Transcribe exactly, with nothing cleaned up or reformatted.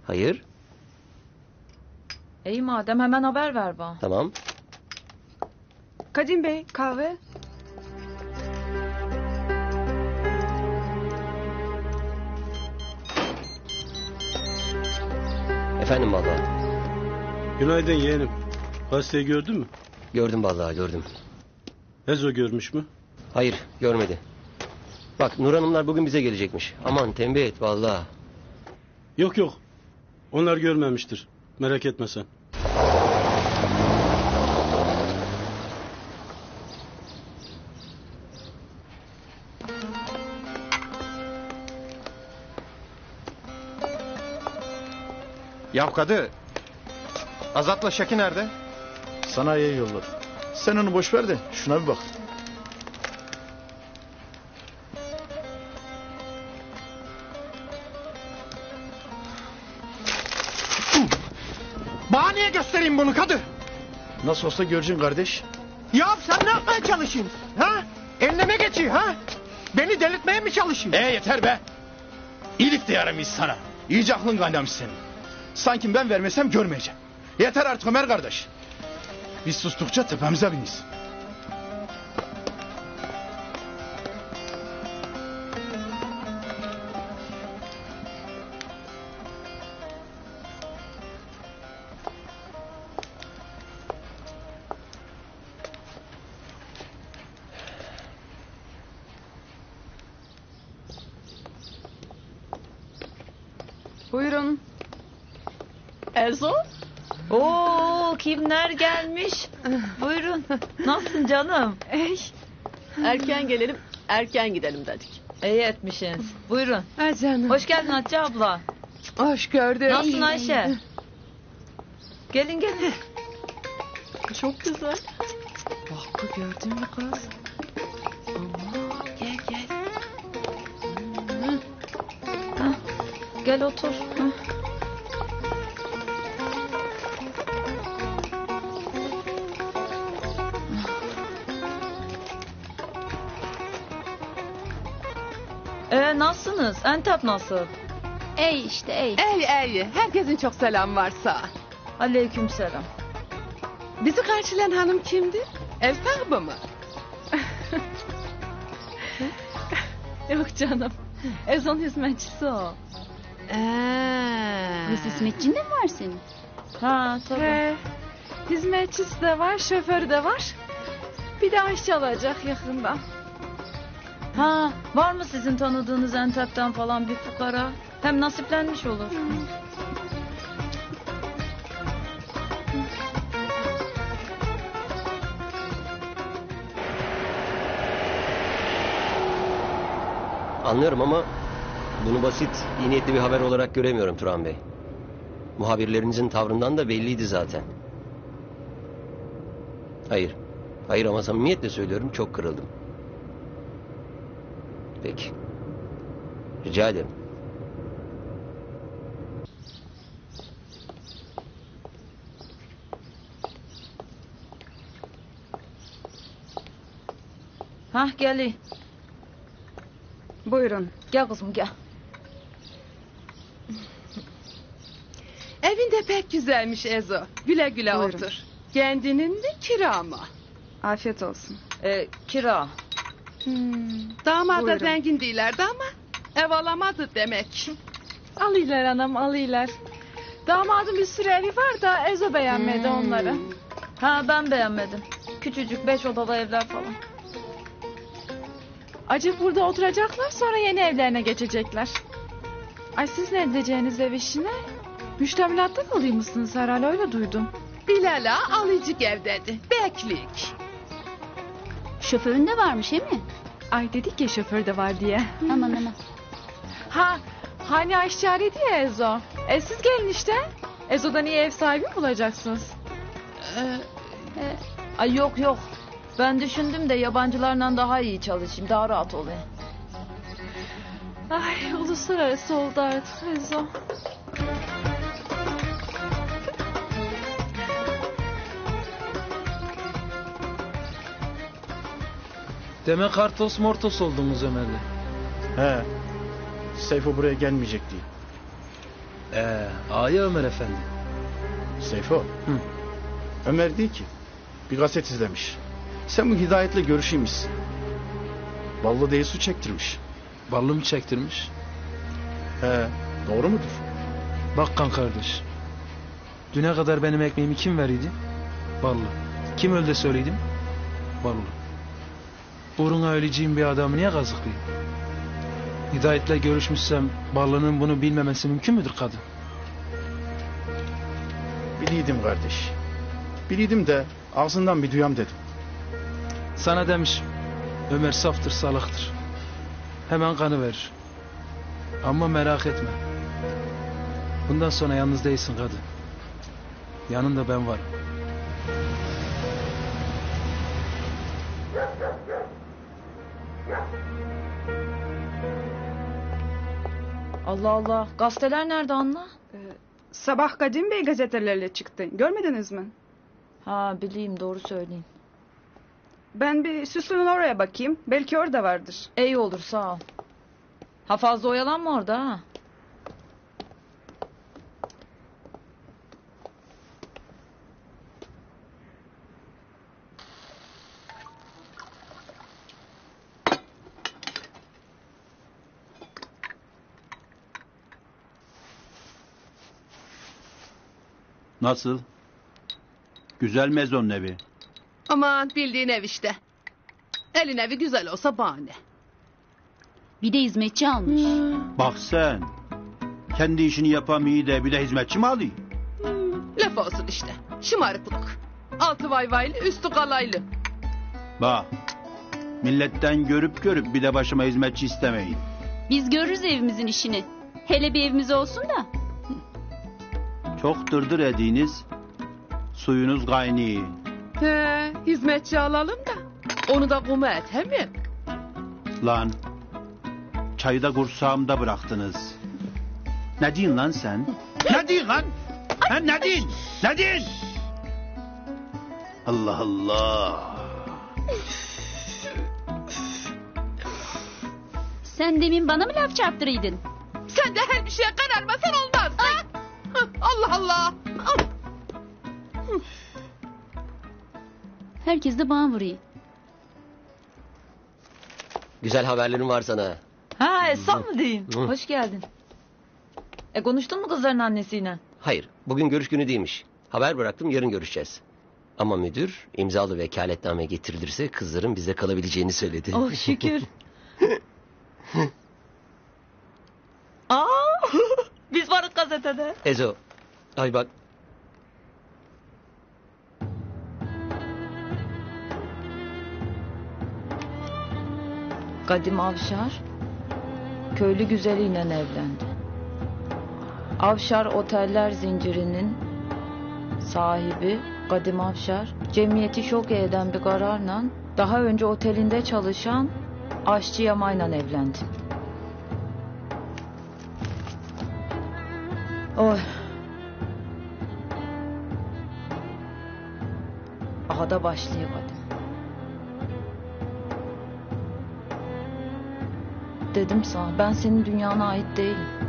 Hayır. İyi madem hemen haber ver bana. Tamam. Kadim Bey kahve. Efendim vallahi. Günaydın yeğenim. Gazeteyi gördün mü? Gördüm vallahi gördüm. Ezo görmüş mü? Hayır görmedi. Bak Nur Hanımlar bugün bize gelecekmiş. Aman tembih et vallahi. Yok yok. Onlar görmemiştir. Merak etme sen. Ya Kadı, Azat'la Şaki nerede? Sanayiye yolladım. Sen onu boş ver de şuna bir bak. Bana niye göstereyim bunu Kadı? Nasıl olsa göreceksin kardeş. Ya sen ne yapmaya çalışıyorsun? Ha? Eline mi geçiyor ha? Beni delirtmeye mi çalışıyorsun? E yeter be. İyilik de yaramayız sana. İyice aklın kaynamış senin. Sanki ben vermesem görmeyeceğim. Yeter artık Ömer kardeş. Biz sustukça tepemize biniz. Buyurun. Ezo? Oo kimler gelmiş? Buyurun. Nasılsın canım? Ey. Erken gelelim, erken gidelim dedik. İyi etmişsiniz. Buyurun. Ha canım. Hoş geldin Hatice abla. Hoş gördük. Nasılsın Ayşe? Gelin gelin. Çok güzel. Bak gördün mü kız? Allah gel gel. Hah, gel otur. Hah. Ee, nasılsınız? Antep nasıl? Ey işte ey. Ey ey. Herkesin çok selam varsa. Aleykümselam. Bizi karşılayan hanım kimdi? Ev sahibi mi? Yok canım. Ezon hizmetçisi o. Eee. Kız hizmetçin de mi var senin? Ha tabii. He. Hizmetçisi de var, şoförü de var. Bir de aşçı alacak yakında. Ha, var mı sizin tanıdığınız Antep'ten falan bir fukara? Hem nasiplenmiş olur. Anlıyorum ama bunu basit, iyi niyetli bir haber olarak göremiyorum Turan Bey. Muhabirlerinizin tavrından da belliydi zaten. Hayır, hayır ama samimiyetle söylüyorum çok kırıldım. Peki. Rica ederim. Hah gel. Buyurun. Gel kızım gel. Evin de pek güzelmiş Ezo. Güle güle Buyurun. otur. Kendinin de kira mı? Afiyet olsun. Ee, kira. Damat da Buyurun. zengin değillerdi ama ev alamadı demek. Alıylar anam alıylar. Damadın bir sürü evi var da Ezo beğenmedi onları. Ha ben beğenmedim. Küçücük beş odalı evler falan. Acık burada oturacaklar sonra yeni evlerine geçecekler. Ay siz ne edeceğiniz ev işine? Müştemilatta kalıyor musunuz herhalde öyle duydum. Bilal'a alıcık ev dedi. Beklik. Şoförün de varmış he mi? Ay dedik ya şoför de var diye. Aman aman. Ha hani aşçı arıyordu ya Ezo. E siz gelin işte. Ezo'dan iyi ev sahibi mi bulacaksınız? Ee, e, ay yok yok. Ben düşündüm de yabancılarla daha iyi çalışayım. Daha rahat olayım. Ay uluslararası oldu artık Ezo. Demek Kartos Mortos oldunuz Ömer'le. He. Seyfo buraya gelmeyecek diye. Ee, Aya Ömer Efendi. Seyfo. Ömer değil ki. Bir gazet izlemiş. Sen bu Hidayet'le görüşeymişsin. Ballı değil su çektirmiş. Ballı mı çektirmiş? He, doğru mudur? Bak kan kardeş. Düne kadar benim ekmeğimi kim veriydi? Ballı. Kim öldü söyledim? Ballı. Uğruna öleceğim bir adamı niye kazıklayayım? Hidayet'le görüşmüşsem Ballı'nın bunu bilmemesi mümkün müdür kadın? Biliydim kardeş. Biliydim de ağzından bir duyam dedim. Sana demiş Ömer saftır salaktır. Hemen kanı verir. Ama merak etme. Bundan sonra yalnız değilsin kadın. Yanında ben varım. Allah Allah. Gazeteler nerede Anla? Sabah Kadim Bey gazetelerle çıktı. Görmediniz mi? Ha bileyim doğru söyleyin. Ben bir Süslü'nün oraya bakayım. Belki orada vardır. İyi olur sağ ol. Ha fazla oyalanma orada ha. Nasıl? Güzel mezon evi. Aman bildiğin ev işte. Elin evi güzel olsa bahane. Bir de hizmetçi almış. Bak sen. Kendi işini yapan iyi de bir de hizmetçi mi alayım? Laf olsun işte. Şımarıklık. Altı vayvaylı üstü kalaylı. Bak. Milletten görüp görüp bir de başıma hizmetçi istemeyin. Biz görürüz evimizin işini. Hele bir evimiz olsun da. Çok dırdır ediğiniz suyunuz kaynıyor. He, hizmetçi alalım da. Onu da kuma et he mi? Lan. Çayı da kursağımda bıraktınız. Ne diyorsun lan sen? Ne diyorsun lan? Ha, ne diyorsun? Ne diyorsun? Allah Allah. Sen demin bana mı laf çarptırıydın? Sen de her bir şeye kararmasan olmaz. Ha? Allah Allah. Herkes de bana vuruyor. Güzel haberlerim var sana. Ha Esam mı diyeyim? Hı. Hoş geldin. E konuştun mu kızların annesiyle? Hayır, bugün görüş günü değilmiş. Haber bıraktım, yarın görüşeceğiz. Ama müdür imzalı vekaletname getirilirse kızların bize kalabileceğini söyledi. Oh şükür. Aa, biz varız gazetede. Ezo, ay bak. Kadim Avşar köylü güzeliyle evlendi. Avşar Oteller zincirinin sahibi Kadim Avşar cemiyeti şok eden bir kararla daha önce otelinde çalışan aşçı Yamay'la evlendi. Oy. Aha da başlıyor Kadim. Dedim sana ben senin dünyana ait değilim.